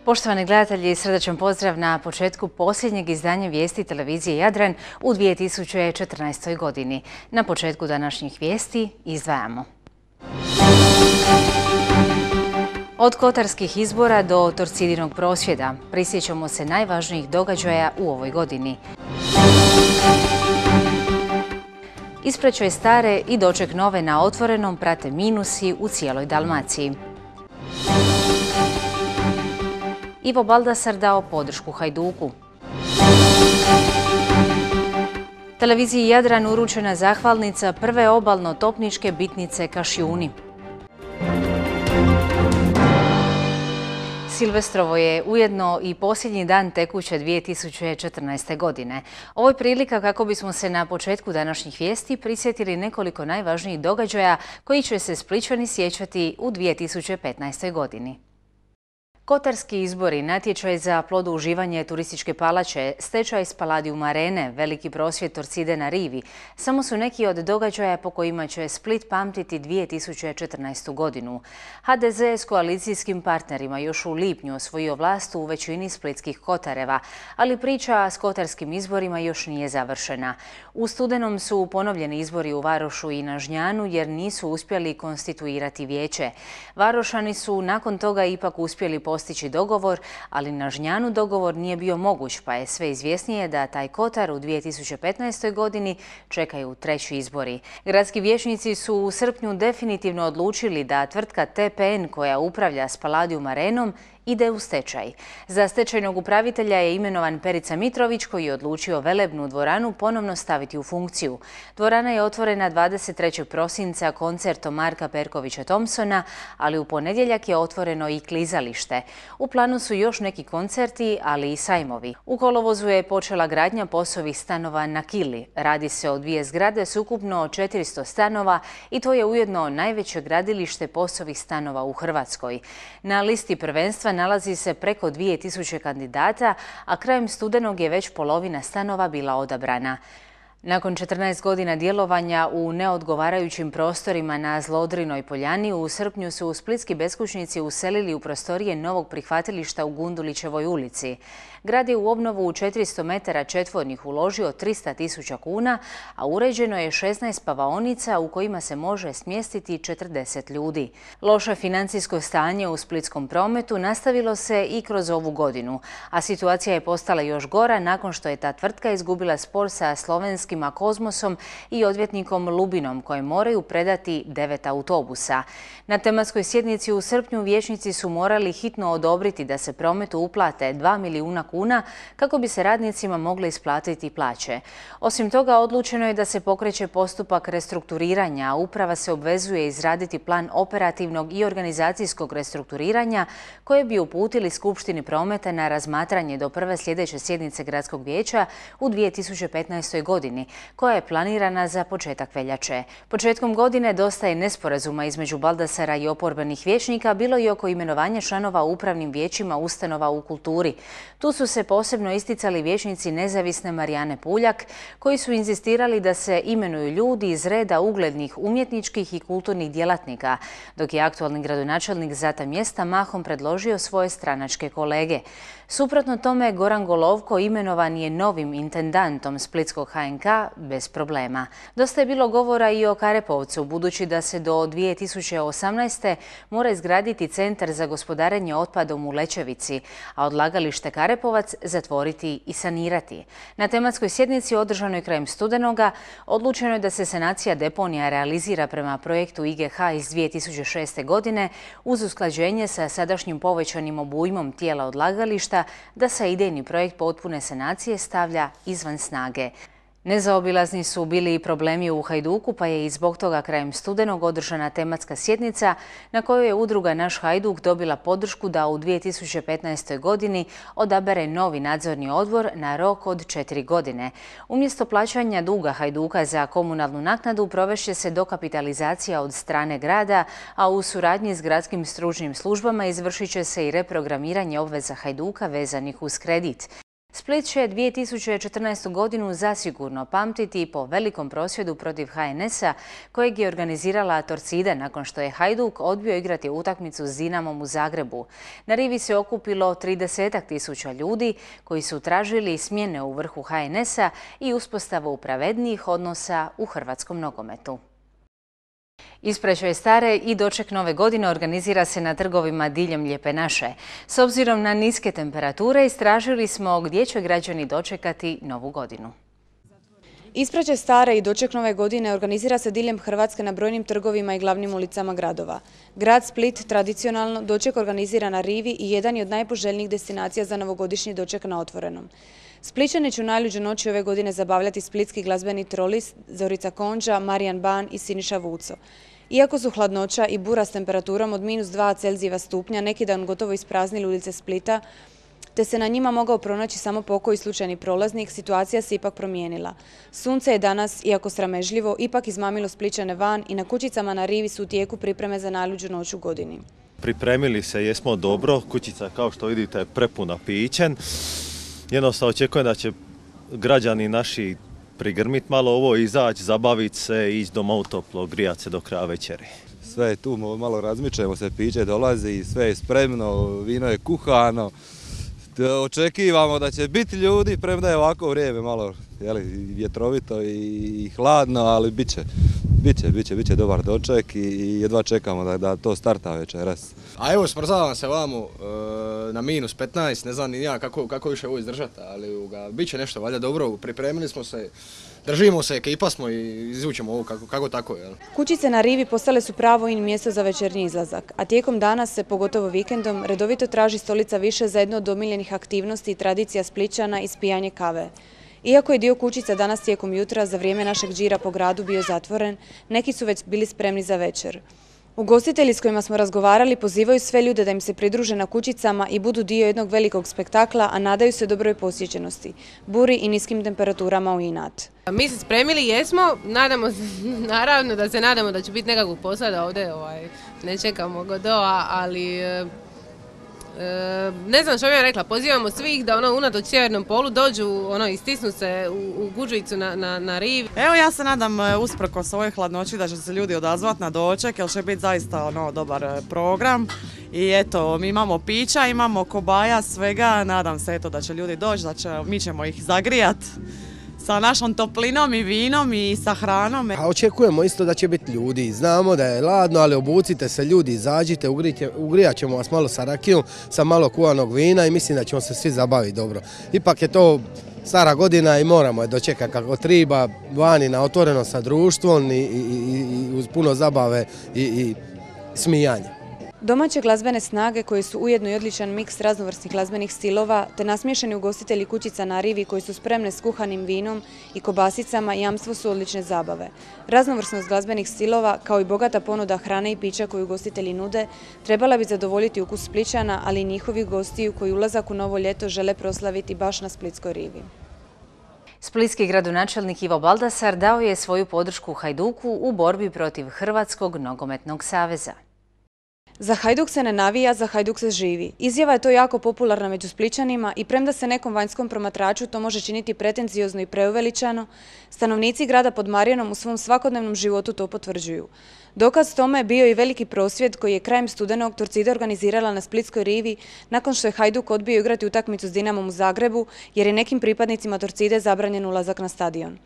Poštovani gledatelji, srdačan pozdrav na početku posljednjeg izdanja vijesti televizije Jadran u 2014. godini. Na početku današnjih vijesti izdvajamo. Od kotarskih izbora do Torcidinog prosvjeda prisjećamo se najvažnijih događaja u ovoj godini. Ispraćaj stare i doček nove na otvorenom prate minusi u cijeloj Dalmaciji. Ivo Baldasar dao podršku Hajduku. Televiziji Jadran uručena zahvalnica prve obalno-topničke bitnice Kašjuni. Silvestrovo je ujedno i posljednji dan tekuće 2014. godine. Ovo je prilika kako bismo se na početku današnjih vijesti prisjetili nekoliko najvažnijih događaja koji će se Splićani sjećati u 2015. godini. Kotarski izbori, natječaj za plodoživanje turističke palače, stečaj Spaladium Arene, veliki prosvjed Torcide na rivi, samo su neki od događaja po kojima će Split pamtiti 2014. godinu. HDZ s koalicijskim partnerima još u lipnju osvojio vlast u većini splitskih kotareva, ali priča s kotarskim izborima još nije završena. U studenom su ponovljeni izbori u Varošu i na Žnjanu jer nisu uspjeli konstituirati vijeće. Varošani su nakon toga ipak uspjeli postići dogovor, ali na Žnjanu dogovor nije bio moguć, pa je sve izvjesnije da taj Kotar u 2015. godini čekaju treći izbori. Gradski vijećnici su u srpnju definitivno odlučili da tvrtka TPN koja upravlja Spaladium Arenom ide u stečaj. Za stečajnog upravitelja je imenovan Perica Mitrović koji je odlučio velebnu dvoranu ponovno staviti u funkciju. Dvorana je otvorena 23. prosinca koncertom Marka Perkovića Thompsona, ali u ponedjeljak je otvoreno i klizalište. U planu su još neki koncerti, ali i sajmovi. U kolovozu je počela gradnja POS-ovih stanova na Kili. Radi se o dvije zgrade s ukupno 400 stanova i to je ujedno najveće gradilište POS-ovih stanova u Hrvatskoj. Na listi prvenstva nalazi se preko 2000 kandidata, a krajem studenog je već polovina stanova bila odabrana. Nakon 14 godina djelovanja u neodgovarajućim prostorima na Zlodrinoj poljani, u srpnju su splitski beskućnici uselili u prostorije novog prihvatilišta u Gundulićevoj ulici. Grad je u obnovu u 400 metara četvornih uložio 300.000 kuna, a uređeno je 16 spavaonica u kojima se može smjestiti 40 ljudi. Loše financijsko stanje u splitskom prometu nastavilo se i kroz ovu godinu, a situacija je postala još gora nakon što je ta tvrtka izgubila spor sa slovenskim Kozmosom i odvjetnikom Lubinom koje moraju predati 9 autobusa. Na tematskoj sjednici u srpnju vijećnici su morali hitno odobriti da se prometu uplate 2 milijuna kuna kako bi se radnicima mogle isplatiti plaće. Osim toga, odlučeno je da se pokreće postupak restrukturiranja, a uprava se obvezuje izraditi plan operativnog i organizacijskog restrukturiranja koje bi uputili Skupštini prometa na razmatranje do prve sljedeće sjednice Gradskog vijeća u 2015. godini, koja je planirana za početak veljače. Početkom godine dosta je nesporazuma između Baldasara i oporbenih vijećnika bilo i oko imenovanja članova u upravnim vijećima ustanova u kulturi. Tu su se posebno isticali vijećnici nezavisne Marijane Puljak, koji su inzistirali da se imenuju ljudi iz reda uglednih umjetničkih i kulturnih djelatnika, dok je aktualni gradonačelnik za ta mjesta mahom predložio svoje stranačke kolege. Suprotno tome, Goran Golovko imenovan je novim intendantom splitskog HNK bez problema. Dosta je bilo govora i o Karepovcu, budući da se do 2018. mora izgraditi centar za gospodarenje otpadom u Lećevici, a odlagalište Karepovac zatvoriti i sanirati. Na tematskoj sjednici održanoj krajem studenoga odlučeno je da se sanacija deponija realizira prema projektu IGH iz 2006. godine uz usklađenje sa sadašnjim povećanim obujmom tijela odlagališta, da se idejni projekt potpune sanacije stavlja izvan snage. Nezaobilazni su bili i problemi u Hajduku, pa je i zbog toga krajem studenog održana tematska sjednica na kojoj je udruga Naš Hajduk dobila podršku da u 2015. godini odabere novi nadzorni odbor na rok od 4 godine. Umjesto plaćanja duga Hajduka za komunalnu naknadu provešće se dokapitalizacija od strane grada, a u suradnji s gradskim stručnim službama izvršit će se i reprogramiranje obveza Hajduka vezanih uz kredit. Split će 2014. godinu zasigurno pamtiti po velikom prosvjedu protiv HNS-a kojeg je organizirala Torcida nakon što je Hajduk odbio igrati utakmicu s Dinamom u Zagrebu. Na rivi se okupilo 30.000 ljudi koji su tražili smjene u vrhu HNS-a i uspostavu pravednijih odnosa u hrvatskom nogometu. Ispraćaj stare i doček nove godine organizira se na trgovima diljem Lijepe naše. S obzirom na niske temperature istražili smo gdje će građani dočekati novu godinu. Ispraćaj stare i doček nove godine organizira se diljem Hrvatske na brojnim trgovima i glavnim ulicama gradova. Grad Split tradicionalno doček organizira na rivi i jedan je od najpoželjnijih destinacija za novogodišnji doček na otvorenom. Splićani će u najluđu noći ove godine zabavljati splitski glazbeni trolis Zorica Konđa, Marijan Ban i Siniša Vuco. Iako su hladnoća i bura s temperaturom od -2 Celzijeva stupnja neki dan gotovo ispraznili ulice Splita, te se na njima mogao pronaći samo pokoji slučajni prolaznik, situacija se ipak promijenila. Sunce je danas, iako sramežljivo, ipak izmamilo Splićane van i na kućicama na rivi su u tijeku pripreme za najluđu noć u godini. Pripremili se jesmo dobro, kućica kao što vidite je prepuna pićen. Jednostavno očekujem da će građani naši prigrmiti malo ovo, izaći, zabaviti se, ići doma u toplo, grijati se do kraja večeri. Sve je tu, malo razmičemo se, piće dolazi, sve je spremno, vino je kuhano. Očekivamo da će biti ljudi, premda je ovako vrijeme malo vjetrovito i hladno, ali bit će dobar doček i jedva čekamo da to starta večeras. A evo, smrzavam se vamo na -15, ne znam ni ja kako više ovo izdržati, ali bit će nešto valjda dobro, pripremili smo se, držimo se, ekipa smo i izvučemo ovo kako tako. Jel? Kućice na rivi postale su pravo in mjesto za večernji izlazak, a tijekom dana se, pogotovo vikendom, redovito traži stolica više za jedno od omiljenih aktivnosti i tradicija Splićana i spijanje kave. Iako je dio kućica danas tijekom jutra za vrijeme našeg džira po gradu bio zatvoren, neki su već bili spremni za večer. Ugostitelji s kojima smo razgovarali pozivaju sve ljude da im se pridruže na kućicama i budu dio jednog velikog spektakla, a nadaju se dobroj posjećenosti, buri i niskim temperaturama u inat. Mi se spremili jesmo, nadamo se, naravno da se nadamo da će biti nekakvog posla da ovdje ne čekamo Godoa, ali ne znam što bih vam rekla, pozivamo svih da unatoč sjevernom polu dođu, istisnu se u gužvicu na riv. Evo ja se nadam usprkos ovoj hladnoći da će se ljudi odazvati na doček jer će biti zaista dobar program. I eto, mi imamo pića, imamo kobaja, svega, nadam se da će ljudi doći, mi ćemo ih zagrijati sa našom toplinom i vinom i sa hranom. A očekujemo isto da će biti ljudi. Znamo da je ladno, ali obucite se ljudi, izađite, ugrijat ćemo vas malo sa rakijom, sa malo kuvanog vina i mislim da ćemo se svi zabaviti dobro. Ipak je to stara godina i moramo je dočekati kako treba, vani na otvoreno sa društvom i uz puno zabave i smijanja. Domaće glazbene snage koje su ujedno i odličan miks raznovrsnih glazbenih stilova, te nasmiješeni ugostitelji kućica na rivi koji su spremne s kuhanim vinom i kobasicama jamstvo su odlične zabave. Raznovrsnost glazbenih stilova kao i bogata ponuda hrane i pića koju ugostitelji nude trebala bi zadovoljiti ukus Splićana, ali i njihovih gostiju koji ulazak u novo ljeto žele proslaviti baš na splitskoj rivi. Splitski gradonačelnik Ivo Baldasar dao je svoju podršku Hajduku u borbi protiv Hrvatskog nogometnog saveza. Za Hajduk se ne navija, za Hajduk se živi. Izjava je to jako popularna među Splićanima i premda se nekom vanjskom promatraču to može činiti pretenciozno i preuveličano, stanovnici grada pod Marijanom u svom svakodnevnom životu to potvrđuju. Dokaz tome je bio i veliki prosvjed koji je krajem studenog Torcida organizirala na splitskoj rivi nakon što je Hajduk odbio igrati utakmicu s Dinamom u Zagrebu jer je nekim pripadnicima Torcide zabranjen ulazak na stadion.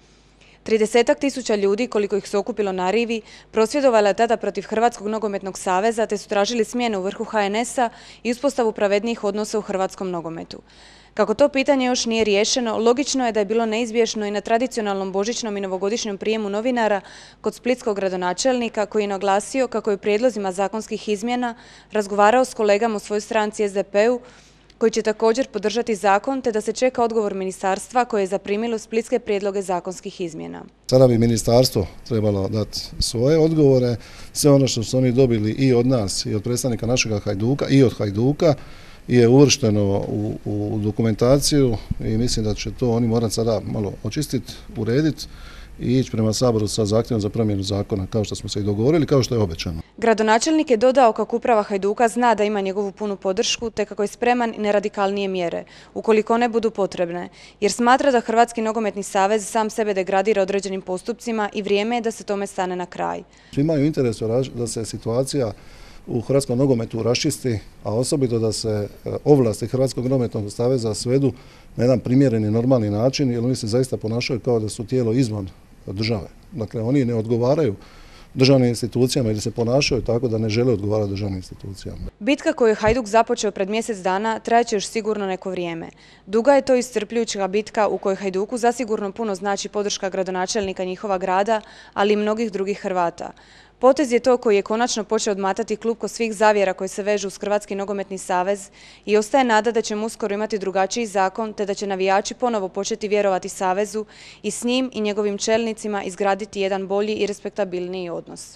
30.000 ljudi, koliko ih se okupilo na rivi, prosvjedovala je tada protiv Hrvatskog nogometnog saveza te su tražili smjene u vrhu HNS-a i uspostavu pravednijih odnosa u hrvatskom nogometu. Kako to pitanje još nije riješeno, logično je da je bilo neizbježno i na tradicionalnom božićnom i novogodišnjem prijemu novinara kod splitskog gradonačelnika koji je naglasio kako je u prijedlozima zakonskih izmjena razgovarao s kolegama u svojoj stranci SDP-u koji će također podržati zakon, te da se čeka odgovor ministarstva koje je zaprimilo splitske prijedloge zakonskih izmjena. Sada bi ministarstvo trebalo dati svoje odgovore, sve ono što su oni dobili i od nas i od predstavnika našega Hajduka i od Hajduka je uvršteno u dokumentaciju i mislim da će to oni morati sada malo očistiti, urediti i ići prema Saboru sa zahtjevom za promjenu zakona, kao što smo se i dogovorili, kao što je obećano. Gradonačelnik je dodao kako uprava Hajduka zna da ima njegovu punu podršku, te kako je spreman i na radikalnije mjere, ukoliko ne budu potrebne, jer smatra da Hrvatski nogometni savez sam sebe degradira određenim postupcima i vrijeme je da se tome stane na kraj. Svi imaju interes da se situacija u Hrvatskom nogometu raščisti, a osobito da se ovlasti Hrvatskog nogometnog saveza svedu na jedan primjereni, normalni način, jer oni se zaista ponašaju kao da su tijelo izvan države. Dakle, oni ne odgovaraju državnim institucijama ili se ponašaju tako da ne žele odgovarati državnim institucijama. Bitka koju je Hajduk započeo pred mjesec dana trajaće još sigurno neko vrijeme. Duga je to iscrpljujuća bitka u kojoj Hajduku zasigurno puno znači podrška gradonačelnika njihova grada, ali i mnogih drugih Hrvata. Potez je to koji je konačno počeo odmatati klupko svih zavjera koje se vežu uz Hrvatski nogometni savez i ostaje nada da ćemo uskoro imati drugačiji zakon te da će navijači ponovo početi vjerovati savezu i s njim i njegovim čelnicima izgraditi jedan bolji i respektabilniji odnos.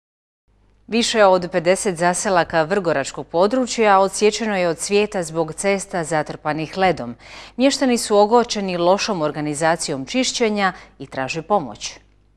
Više od 50 zaselaka vrgoračkog područja odsječeno je od svijeta zbog cesta zatrpanih ledom. Mještani su ogorčeni lošom organizacijom čišćenja i traže pomoć.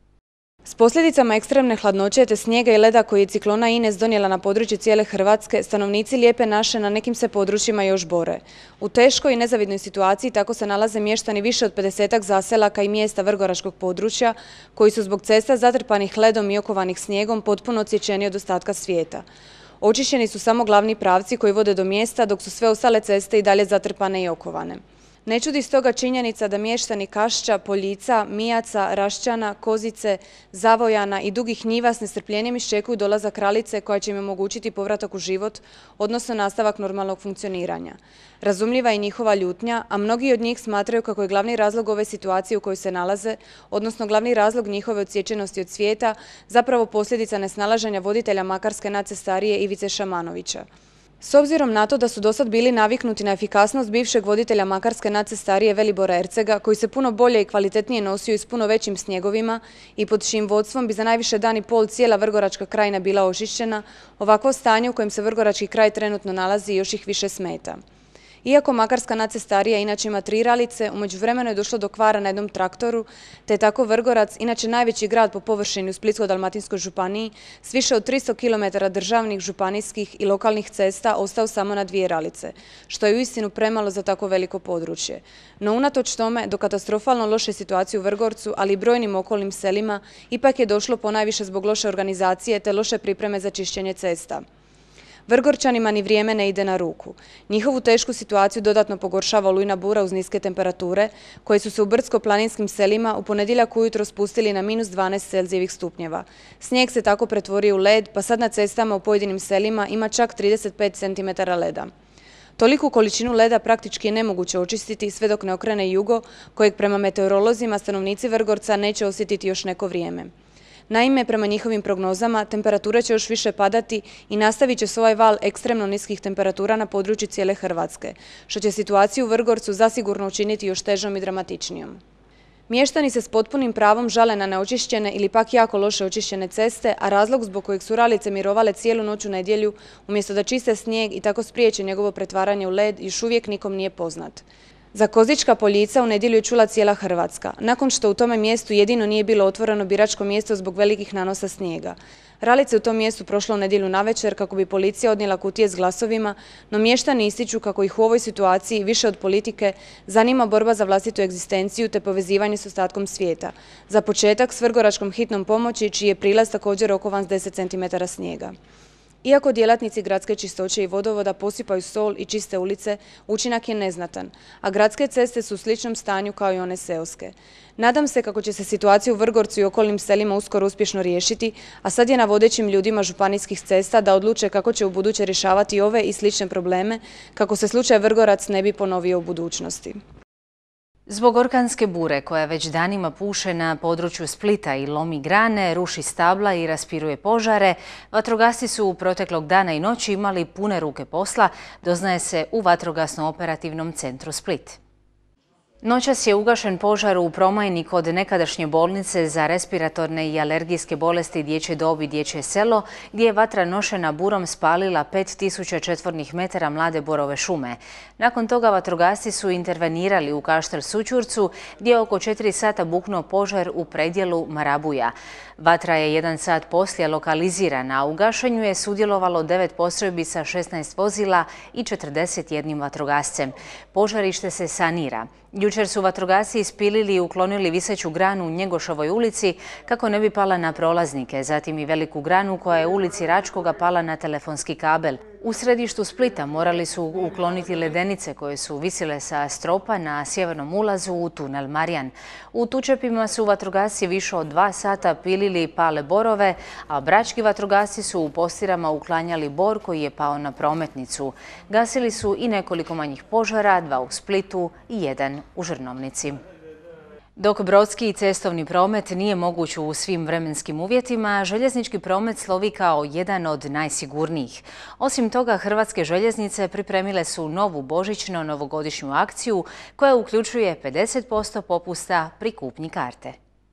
S posljedicama ekstremne hladnoće te snijega i leda koji je ciklona Ines donijela na području cijele Hrvatske, stanovnici Lijepe naše na nekim se područjima još bore. U teškoj i nezavidnoj situaciji tako se nalaze mještani više od 50 zaselaka i mjesta vrgoračkog područja, koji su zbog cesta zatrpanih ledom i okovanih snijegom potpuno odsječeni od ostatka svijeta. Očišćeni su samo glavni pravci koji vode do mjesta, dok su sve ostale ceste i dalje zatrpane i okovane. Ne čudi stoga činjenica da mještani Kašća, Poljica, Mijaca, Rašćana, Kozice, Zavojana i Dugih Njiva s nestrpljenjem iščekuju dolazak kraljice koja će im omogućiti povratak u život, odnosno nastavak normalnog funkcioniranja. Razumljiva je njihova ljutnja, a mnogi od njih smatraju kako je glavni razlog ove situacije u kojoj se nalaze, odnosno glavni razlog njihove odsječenosti od svijeta, zapravo posljedica nesnalaženja voditelja Makarske nadcestarije Ivice Šamanovića. S obzirom na to da su dosad bili naviknuti na efikasnost bivšeg voditelja Makarske nadcestarije Velibora Ercega, koji se puno bolje i kvalitetnije nosio i s puno većim snjegovima i pod čijim vodstvom bi za najviše dan i pol cijela vrgoračka krajina bila očišćena, ovakvo stanje u kojem se vrgorački kraj trenutno nalazi još ih više smeta. Iako Makarska nadcestarija inače ima 3 ralice, u međuvremenu je došlo do kvara na jednom traktoru, te je tako Vrgorac, inače najveći grad po površini u Splitsko-dalmatinskoj županiji, s više od 300 km državnih, županijskih i lokalnih cesta ostao samo na 2 ralice, što je uistinu premalo za tako veliko područje. No unatoč tome, do katastrofalno loše situacije u Vrgorcu, ali i brojnim okolnim selima, ipak je došlo ponajviše zbog loše organizacije te loše pripreme za čišćenje cesta. Vrgorčanima ni vrijeme ne ide na ruku. Njihovu tešku situaciju dodatno pogoršava olujna bura uz niske temperature, koje su se u brdsko-planinskim selima u ponedjeljak ujutro spustili na -12 Celzijevih stupnjeva. Snijeg se tako pretvorio u led, pa sad na cestama u pojedinim selima ima čak 35 cm leda. Toliku količinu leda praktički je nemoguće očistiti sve dok ne okrene jugo, kojeg prema meteorolozima stanovnici Vrgorca neće osjetiti još neko vrijeme. Naime, prema njihovim prognozama, temperature će još više padati i nastavit će se ovaj val ekstremno niskih temperatura na području cijele Hrvatske, što će situaciju u Vrgorcu zasigurno učiniti još težom i dramatičnijom. Mještani se s potpunim pravom žale na neočišćene ili pak jako loše očišćene ceste, a razlog zbog kojeg su ralice mirovale cijelu noć u nedjelju, umjesto da čiste snijeg i tako spriječe njegovo pretvaranje u led, još uvijek nikom nije poznat. Za Kozička Poljica u nedjelju je čula cijela Hrvatska, nakon što u tome mjestu jedino nije bilo otvoreno biračko mjesto zbog velikih nanosa snijega. Ralice u tom mjestu prošlo u nedjelju navečer kako bi policija odnijela kutije s glasovima, no mještani ističu kako ih u ovoj situaciji više od politike zanima borba za vlastitu egzistenciju te povezivanje s ostatkom svijeta. Za početak s vrgoračkom hitnom pomoći, čiji je prilaz također okovan s 10 cm snijega. Iako djelatnici gradske čistoće i vodovoda posipaju sol i čiste ulice, učinak je neznatan, a gradske ceste su u sličnom stanju kao i one seoske. Nadam se kako će se situacija u Vrgorcu i okolnim selima uskoro uspješno riješiti, a sad je na vodećim ljudima županijskih cesta da odluče kako će u buduće rješavati ove i slične probleme, kako se slučaj Vrgorac ne bi ponovio u budućnosti. Zbog orkanske bure koja već danima puše na području Splita i lomi grane, ruši stabla i raspiruje požare, vatrogasci su u proteklog dana i noći imali pune ruke posla, doznaje se u Vatrogasno-operativnom centru Split. Noćas je ugašen požar u Promajni kod nekadašnje bolnice za respiratorne i alergijske bolesti dječje dobi Dječje selo, gdje je vatra nošena burom spalila 5000 četvornih metara mlade borove šume. Nakon toga vatrogasci su intervenirali u Kaštel Sućurcu, gdje je oko 4 sata buknuo požar u predjelu Marabuja. Vatra je 1 sat poslije lokalizirana, a u gašenju je sudjelovalo 9 postrojbi sa 16 vozila i 41 vatrogascem. Požarište se sanira. Jučer su vatrogasci ispilili i uklonili viseću granu u Njegošovoj ulici kako ne bi pala na prolaznike, zatim i veliku granu koja je u ulici Račkoga pala na telefonski kabel. U središtu Splita morali su ukloniti ledenice koje su visile sa stropa na sjevernom ulazu u tunel Marijan. U Tučepima su vatrogasci više od 2 sata pilili i pale borove, a brački vatrogasci su u Postirama uklanjali bor koji je pao na prometnicu. Gasili su i nekoliko manjih požara, 2 u Splitu i 1 u Žrnovnici. Dok brodski i cestovni promet nije moguć u svim vremenskim uvjetima, željeznički promet slovi kao jedan od najsigurnijih. Osim toga, Hrvatske željeznice pripremile su novu božićno-novogodišnju akciju koja uključuje 50% popusta pri kupnji karte.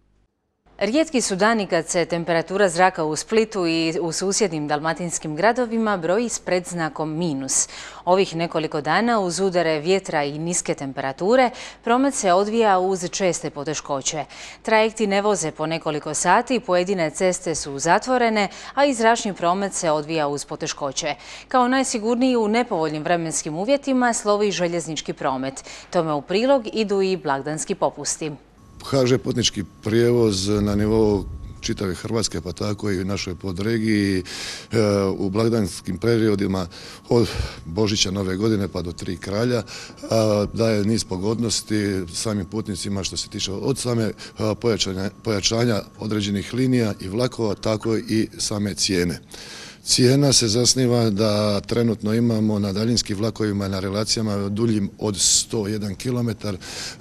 Rijetki su dani kad se temperatura zraka u Splitu i u susjednim dalmatinskim gradovima broji s predznakom minus. Ovih nekoliko dana uz udare vjetra i niske temperature promet se odvija uz česte poteškoće. Trajekti ne voze po nekoliko sati, pojedine ceste su zatvorene, a i zračni promet se odvija uz poteškoće. Kao najsigurniji u nepovoljnim vremenskim uvjetima slovi željeznički promet. Tome u prilog idu i blagdanski popusti. HŽ putnički prijevoz na nivou čitave Hrvatske, pa tako i u našoj podregiji u blagdanskim periodima od Božića, Nove godine pa do 3 kralja daje niz pogodnosti samim putnicima što se tiče od same pojačanja određenih linija i vlakova, tako i same cijene. Cijena se zasniva da trenutno imamo na daljinskim vlakovima na relacijama duljim od 101 km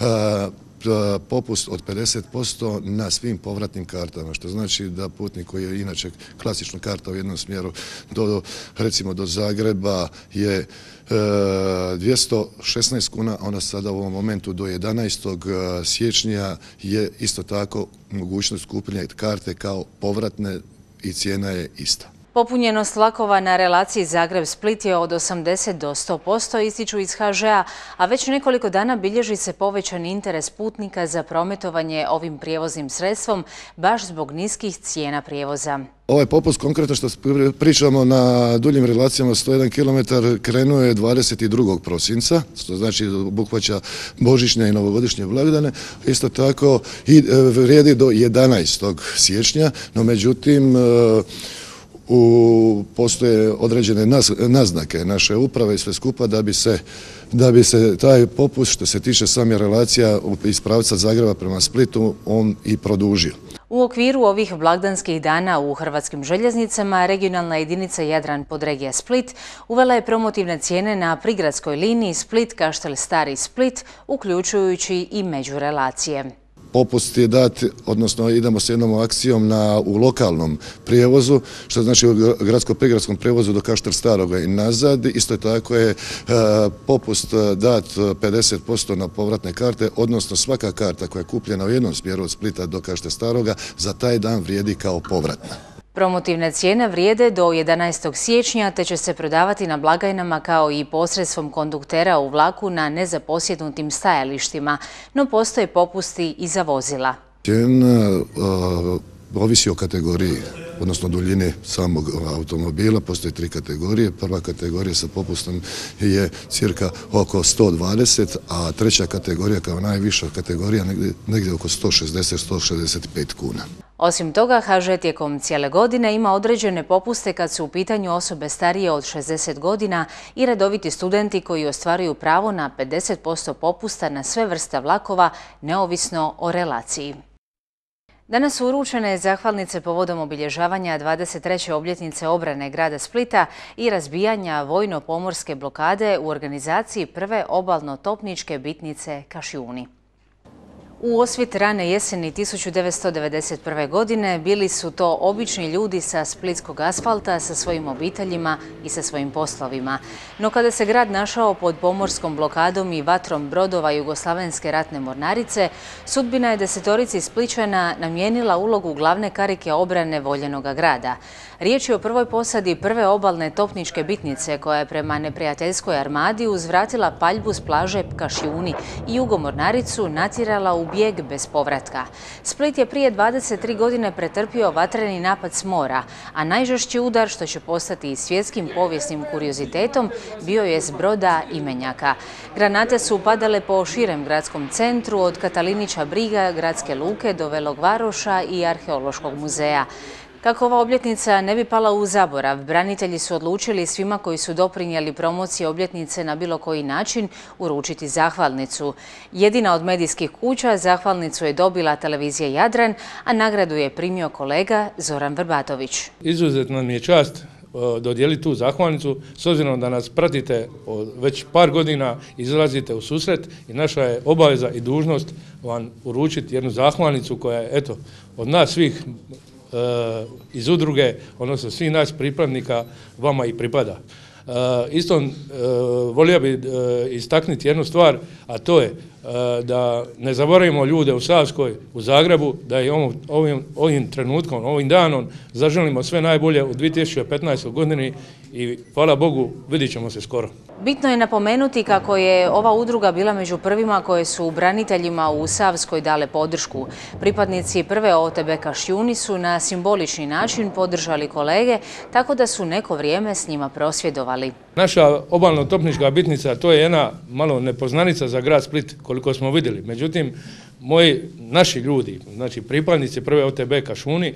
popust od 50% na svim povratnim kartama, što znači da putnik koji je inače klasična karta u jednom smjeru recimo do Zagreba je 216 kuna, ona sada u ovom momentu do 11. siječnja je isto tako mogućnost kupljenja karte kao povratne i cijena je ista. Popunjenost vlakova na relaciji Zagreb-Split je od 80 do 100%, ističu iz HŽ-a, a već nekoliko dana bilježi se povećan interes putnika za prometovanje ovim prijevoznim sredstvom, baš zbog niskih cijena prijevoza. Ovaj popust konkretno što pričamo na duljim relacijama 101 km krenuo je 22. prosinca, što znači obuhvaća božićne i novogodišnje blagdane, isto tako i vrijedi do 11. siječnja, no međutim postoje određene naznake naše uprave i sve skupa da bi se taj popust što se tiče same relacija iz pravca Zagreba prema Splitu on i produžio. U okviru ovih blagdanskih dana u Hrvatskim željeznicama regionalna jedinica Jadran podregija Split uvela je promotivne cijene na prigradskoj liniji Split-Kaštel Stari Split, uključujući i međurelacije. Popust je dat, odnosno idemo s jednom akcijom u lokalnom prijevozu, što znači u gradsko-prigradskom prijevozu do Kaštel Staroga i nazad. Isto tako je popust dat 50% na povratne karte, odnosno svaka karta koja je kupljena u jednom smjeru od Splita do Kaštel Staroga za taj dan vrijedi kao povratna. Promotivne cijene vrijede do 11. siječnja te će se prodavati na blagajnama kao i posredstvom konduktera u vlaku na nezaposjednutim stajalištima, no postoje popusti i za vozila. Cijena ovisi o kategoriji, odnosno duljine samog automobila. Postoje 3 kategorije. Prva kategorija sa popustom je cirka oko 120, a treća kategorija kao najviša kategorija negdje oko 160-165 kuna. Osim toga, HŽ tijekom cijele godine ima određene popuste kad su u pitanju osobe starije od 60 godina i redoviti studenti koji ostvaruju pravo na 50% popusta na sve vrste vlakova, neovisno o relaciji. Danas su uručene zahvalnice povodom obilježavanja 23. obljetnice obrane grada Splita i razbijanja vojno-pomorske blokade u organizaciji prve obalno-topničke bitnice Kašjuni. U osvit rane jeseni 1991. godine bili su to obični ljudi sa splitskog asfalta, sa svojim obiteljima i sa svojim poslovima. No kada se grad našao pod pomorskom blokadom i vatrom brodova Jugoslavenske ratne mornarice, sudbina je desetorici Splićana namijenila ulogu glavne karike obrane voljenoga grada. Riječ je o prvoj posadi prve obalne topničke bitnice koja je prema neprijateljskoj armadi uzvratila paljbu s plaže Kašjuni i Jugomornaricu natjerala u bijeg bez povratka. Split je prije 23 godine pretrpio vatreni napad s mora, a najžešći udar, što će postati i svjetskim povijesnim kuriozitetom, bio je s broda Imenjaka. Granate su padale po širem gradskom centru, od Katalinića Briga, gradske luke do Velog Varoša i Arheološkog muzeja. Kako ova obljetnica ne bi pala u zaborav, branitelji su odlučili svima koji su doprinijeli promociji obljetnice na bilo koji način uručiti zahvalnicu. Jedina od medijskih kuća zahvalnicu je dobila televizija Jadran, a nagradu je primio kolega Zoran Vrbatović. Izuzetno mi je čast dodijeliti tu zahvalnicu, s obzirom da nas pratite već par godina, izlazite u susret i naša je obaveza i dužnost vam uručiti jednu zahvalnicu koja je, eto, od nas svih iz udruge, odnosno svih nas pripadnika, vama i pripada. Isto volio bi istaknuti jednu stvar, a to je da ne zaboravimo ljude u Savskoj, u Zagrebu, da je ovim trenutkom, ovim danom zaželimo sve najbolje u 2015. godini i hvala Bogu, vidit ćemo se skoro. Bitno je napomenuti kako je ova udruga bila među prvima koje su braniteljima u Savskoj dale podršku. Pripadnici prve OTB Kašjuni su na simbolični način podržali kolege, tako da su neko vrijeme s njima prosvjedovali. Naša obalno-topnička bitnica, to je jedna malo nepoznanica za grad Split, koliko smo vidjeli. Međutim, naši ljudi, znači pripadnici prve OTB Kašjuni,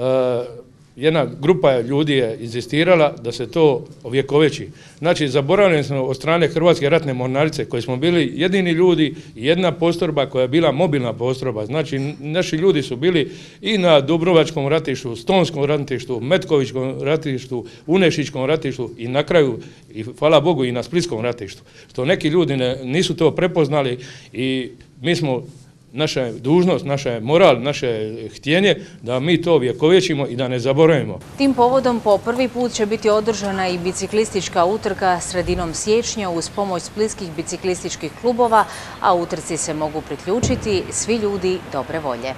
jedna grupa ljudi je inzistirala da se to ovjekoveći. Znači, zaboravljeni smo od strane Hrvatske ratne mornarice, koji smo bili jedini ljudi i jedna postrojba koja je bila mobilna postrojba. Znači, naši ljudi su bili i na Dubrovačkom ratištu, Stonskom ratištu, Metkovićkom ratištu, Unešićkom ratištu i na kraju, i hvala Bogu, i na Splitskom ratištu. Što neki ljudi nisu to prepoznali i mi smo, naša je dužnost, naša je moral, naše htjenje da mi to vjekovjećimo i da ne zaboravimo. Tim povodom po prvi put će biti održana i biciklistička utrka sredinom siječnja uz pomoć splitskih biciklističkih klubova, a utrci se mogu priključiti svi ljudi dobre volje.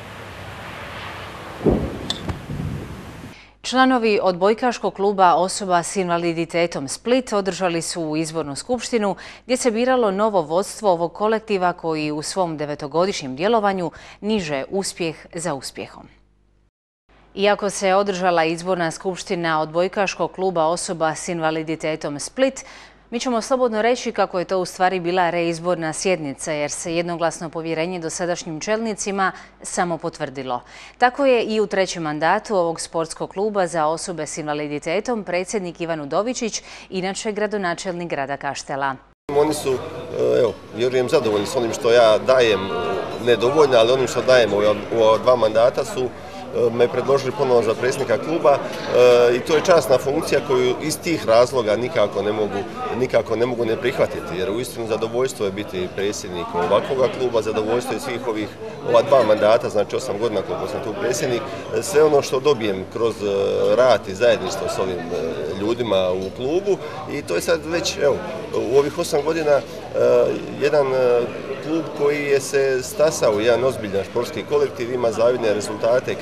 Članovi odbojkaškog kluba osoba s invaliditetom Split održali su izbornu skupštinu gdje se biralo novo vodstvo ovog kolektiva koji u svom 9-godišnjem djelovanju niže uspjeh za uspjehom. Iako se održala izborna skupština odbojkaškog kluba osoba s invaliditetom Split, mi ćemo slobodno reći kako je to u stvari bila reizborna sjednica jer se jednoglasno povjerenje dosadašnjim čelnicima samo potvrdilo. Tako je i u trećem mandatu ovog sportskog kluba za osobe s invaliditetom predsjednik Ivan Udovičić, inače gradonačelnik grada Kaštela. Oni su, evo, vjerujem, zadovoljni s onim što ja dajem, nedovoljno, ali onim što dajem u ova dva mandata su me predložili ponovno za predsjednika kluba i to je časna funkcija koju iz tih razloga nikako ne mogu ne prihvatiti, jer uistinu zadovoljstvo je biti predsjednik ovakvog kluba, zadovoljstvo je svih ova dva mandata, znači 8 godina koliko sam tu predsjednik, sve ono što dobijem kroz rad i zajedništvo s ovim ljudima u klubu i to je sad već, evo, u ovih 8 godina jedan klub koji je se stasao, jedan ozbiljan športski kolektiv, ima zavidne rezultate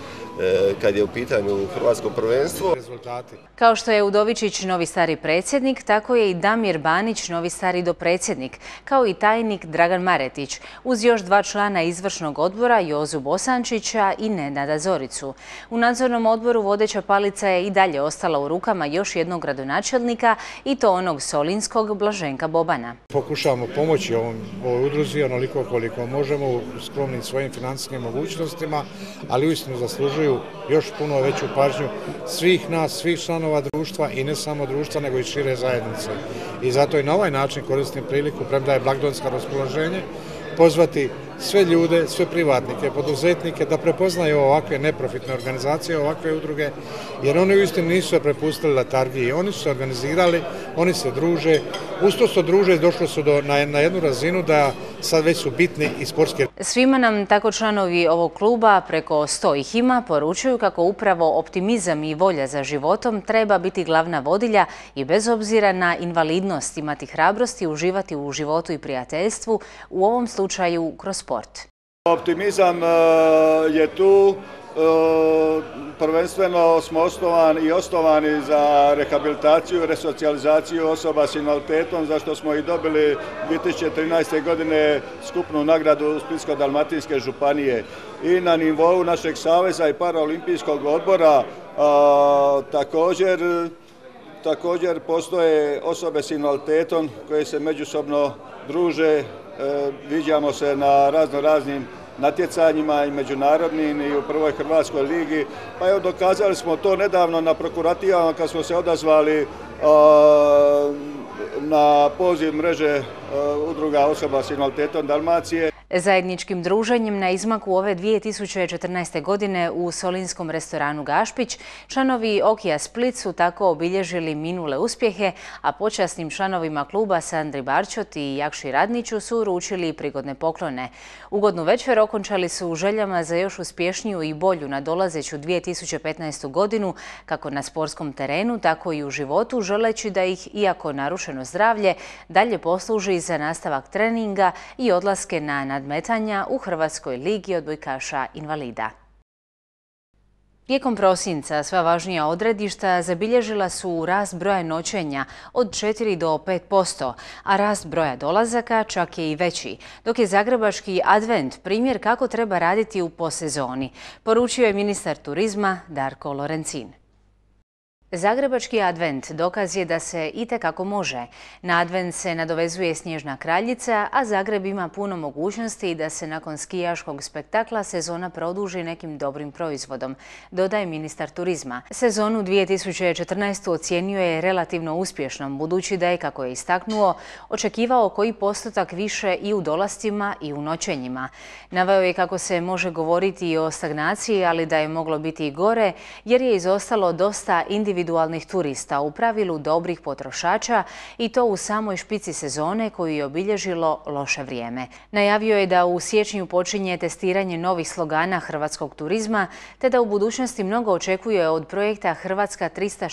kad je u pitanju hrvatsko prvenstvo. Kao što je Udovičić novi stari predsjednik, tako je i Damir Banić novi stari dopredsjednik, kao i tajnik Dragan Maretić, uz još 2 člana izvršnog odbora, Jozu Bosančića i Nenada Zoricu. U nadzornom odboru vodeća palica je i dalje ostala u rukama još jednog gradonačelnika, i to onog solinskog Blaženka Bobana. Pokušavamo pomoći ovoj udruzi onoliko koliko možemo u skromnim svojim financijskim mogućnostima, ali uistinu zaslužuju još puno veću pažnju svih nas, svih članova društva i ne samo društva, nego i šire zajednice. I zato i na ovaj način koristim priliku, premda je blagdansko raspoloženje, pozvati sve ljude, sve privatnike, poduzetnike da prepoznaju ovakve neprofitne organizacije, ovakve udruge, jer oni uistinu nisu se prepustili letargiji. Oni su se organizirali, oni se druže, usto se druže i došlo su na jednu razinu da sad već su bitni i sportski. Svima nam tako članovi ovog kluba, preko 100 ih ima, poručuju kako upravo optimizam i volja za životom treba biti glavna vodilja i bez obzira na invalidnost imati hrabrosti uživati u životu i prijateljstvu, u ovom slučaju kroz sport. Optimizam je tu. Prvenstveno smo osnovani za rehabilitaciju i resocijalizaciju osoba s invaliditetom, za što smo i dobili 2013. godine skupnu nagradu Splitsko-dalmatinske županije. I na nivou našeg saveza i paraolimpijskog odbora također postoje osobe s invaliditetom koje se međusobno druže, viđamo se na raznim natjecanjima i međunarodnim i u prvoj Hrvatskoj ligi. Pa evo, dokazali smo to nedavno na prokurativama kad smo se odazvali na poziv mreže udruga osoba s invaliditetom Dalmacije. Zajedničkim druženjem na izmaku ove 2014. godine u solinskom restoranu Gašpić članovi Okija Split su tako obilježili minule uspjehe, a počasnim članovima kluba Sandri Barčot i Jakši Radniću su uručili prigodne poklone. Ugodnu večer okončali su u željama za još uspješniju i bolju nadolazeću 2015. godinu, kako na sportskom terenu, tako i u životu, želeći da ih, iako narušeno zdravlje, dalje posluži za nastavak treninga i odlaske na nadmetanja u Hrvatskoj ligi odbojkaša invalida. Tijekom prosinca sva važnija odredišta zabilježila su rast broja noćenja od 4 do 5%, a rast broja dolazaka čak je i veći, dok je zagrebački advent primjer kako treba raditi u posezoni, poručio je ministar turizma Darko Lorencin. Zagrebački advent dokaz je da se itekako može. Na advent se nadovezuje Snježna kraljica, a Zagreb ima puno mogućnosti da se nakon skijaškog spektakla sezona produži nekim dobrim proizvodom, dodaje ministar turizma. Sezonu 2014. ocijenio je relativno uspješnom, budući da je, kako je istaknuo, očekivao koji postotak više i u dolascima i u noćenjima. Naveo je kako se može govoriti i o stagnaciji, ali da je moglo biti i gore, jer je izostalo dosta individualnih turista, u pravilu dobrih potrošača, i to u samoj špici sezone koju je obilježilo loše vrijeme. Najavio je da u siječnju počinje testiranje novih slogana hrvatskog turizma, te da u budućnosti mnogo očekuje od projekta Hrvatska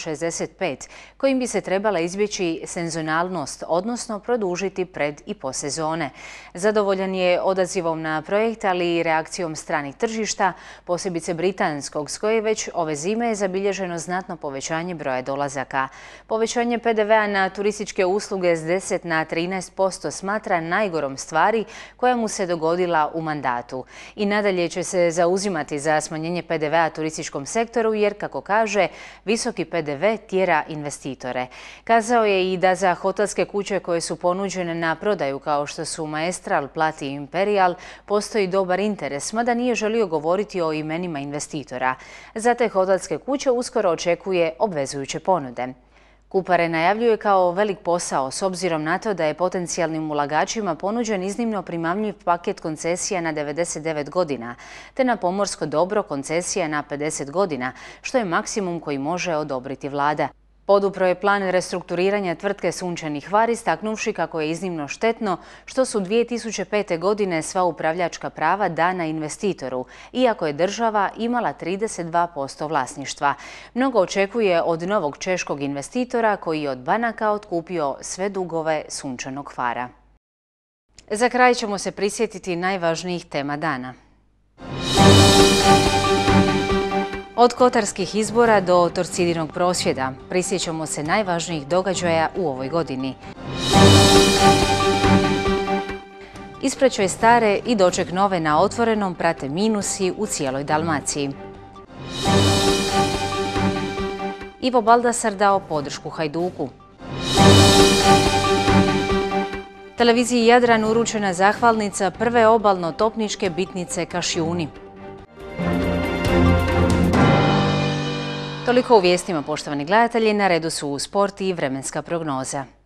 365, kojim bi se trebala izbjeći sezonalnost, odnosno produžiti pred i posezone. Zadovoljan je odazivom na projekt, ali i reakcijom stranih tržišta, posebice britanskog, s koje već ove zime je zabilježeno znatno povećanje broja dolazaka. Povećanje PDV-a na turističke usluge s 10 na 13% smatra najgorom stvari koja mu se dogodila u mandatu. I nadalje će se zauzimati za smanjenje PDV-a turističkom sektoru, jer, kako kaže, visoki PDV tjera investitore. Kazao je i da za hotelske kuće koje su ponuđene na prodaju, kao što su Maestral, Plati i Imperial, postoji dobar interes, mada nije želio govoriti o imenima investitora. Za te hotelske kuće uskoro očekuje obvezujuće ponude. Kupare najavljuje kao velik posao, s obzirom na to da je potencijalnim ulagačima ponuđen iznimno primamljiv paket koncesija na 99 godina, te na pomorsko dobro koncesija na 50 godina, što je maksimum koji može odobriti vlada. Podupro je plan restrukturiranja tvrtke Sunčani Hvar, istaknuvši kako je iznimno štetno što su 2005. godine sva upravljačka prava dana investitoru, iako je država imala 32% vlasništva. Mnogo očekuje od novog češkog investitora koji je od banaka otkupio sve dugove Sunčanog Hvara. Za kraj ćemo se prisjetiti najvažnijih tema dana. Od kotarskih izbora do Torcidinog prosvjeda prisjećamo se najvažnijih događaja u ovoj godini. Ispraćaj stare i doček nove na Otvorenom prate minusi u cijeloj Dalmaciji. Ivo Baldasar dao podršku Hajduku. Televiziji Jadran uručena zahvalnica prve obalno-topničke bitnice Kašjuni. Toliko u vijestima, poštovani gledatelji, na redu su sport i vremenska prognoza.